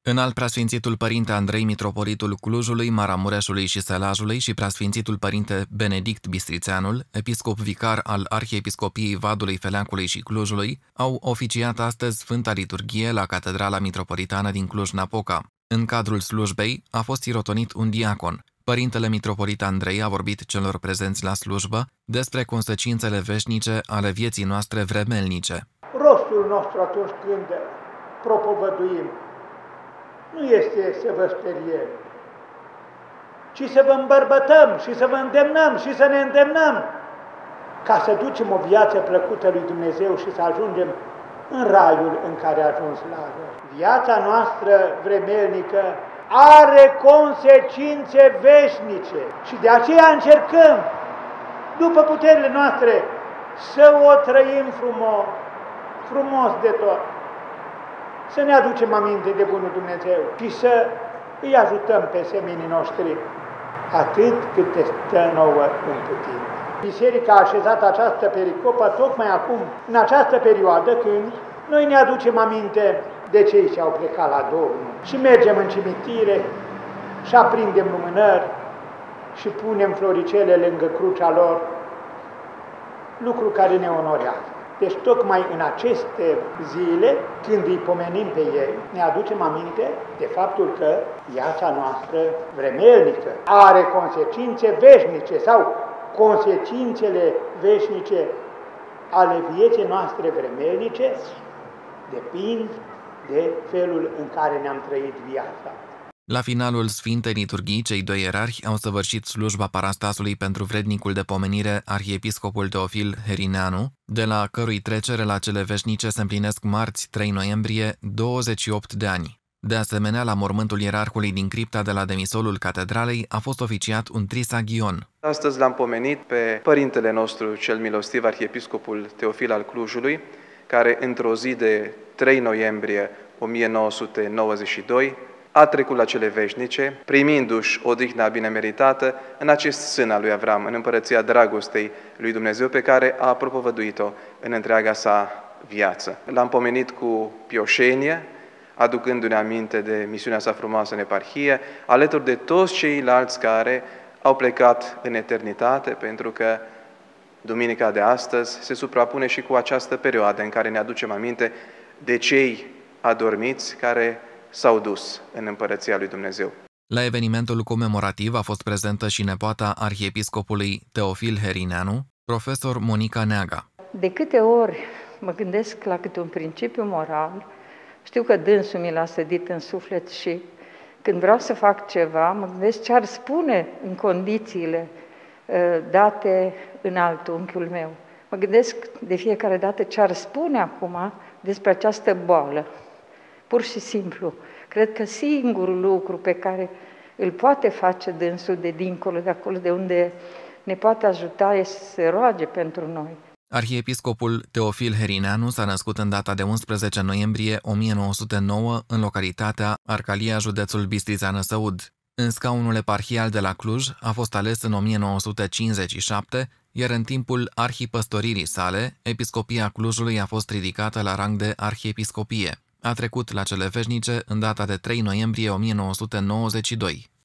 Înalt Preasfințitul Părinte Andrei, Mitropolitul Clujului, Maramureșului și Sălajului și Preasfințitul Părinte Benedict Bistrițeanul, episcop vicar al Arhiepiscopiei Vadului, Feleacului și Clujului, au oficiat astăzi Sfânta Liturghie la Catedrala Mitropolitană din Cluj-Napoca. În cadrul slujbei a fost sirotonit un diacon. Părintele Mitropolit Andrei a vorbit celor prezenți la slujbă despre consecințele veșnice ale vieții noastre vremelnice. Rostul nostru atunci când propovăduim nu este să vă speriem, ci să vă îmbărbătăm și să vă îndemnăm și să ne îndemnăm ca să ducem o viață plăcută lui Dumnezeu și să ajungem în raiul în care a ajuns Lazar. Viața noastră vremelnică are consecințe veșnice și de aceea încercăm, după puterile noastre, să o trăim frumos, frumos de tot. Să ne aducem aminte de bunul Dumnezeu și să îi ajutăm pe semenii noștri atât cât te stă nouă în putință. Biserica a așezat această pericopă tocmai acum, în această perioadă când noi ne aducem aminte de cei ce au plecat la Domnul și mergem în cimitire și aprindem lumânări și punem floricele lângă crucea lor, lucru care ne onorează. Deci tocmai în aceste zile, când îi pomenim pe ei, ne aducem aminte de faptul că viața noastră vremelnică are consecințe veșnice sau consecințele veșnice ale vieții noastre vremelnice depind de felul în care ne-am trăit viața. La finalul Sfintei Liturghii, cei doi ierarhi au săvârșit slujba parastasului pentru vrednicul de pomenire, arhiepiscopul Teofil Herineanu, de la cărui trecere la cele veșnice se împlinesc marți 3 noiembrie 28 de ani. De asemenea, la mormântul ierarhului din cripta de la demisolul catedralei a fost oficiat un trisaghion. Astăzi l-am pomenit pe părintele nostru cel milostiv, arhiepiscopul Teofil al Clujului, care într-o zi de 3 noiembrie 1992 a trecut la cele veșnice, primindu-și odihna bine meritată în acest sân al lui Avram, în împărăția dragostei lui Dumnezeu pe care a propovăduit-o în întreaga sa viață. L-am pomenit cu pioșenie, aducându-ne aminte de misiunea sa frumoasă în eparhie, alături de toți ceilalți care au plecat în eternitate, pentru că duminica de astăzi se suprapune și cu această perioadă în care ne aducem aminte de cei adormiți care s-au dus în împărăția lui Dumnezeu. La evenimentul comemorativ a fost prezentă și nepoata arhiepiscopului Teofil Herineanu, profesor Monica Neaga. De câte ori mă gândesc la câte un principiu moral, știu că dânsul mi l-a sădit în suflet și când vreau să fac ceva, mă gândesc ce ar spune în condițiile date în altul unchiul meu. Mă gândesc de fiecare dată ce ar spune acum despre această boală. Pur și simplu, cred că singurul lucru pe care îl poate face dânsul de dincolo, de acolo de unde ne poate ajuta, este să se roage pentru noi. Arhiepiscopul Teofil Herineanu s-a născut în data de 11 noiembrie 1909 în localitatea Arcalia, județul Bistrița-Năsăud. În scaunul eparhial de la Cluj a fost ales în 1957, iar în timpul arhipăstoririi sale, episcopia Clujului a fost ridicată la rang de arhiepiscopie. A trecut la cele veșnice în data de 3 noiembrie 1992.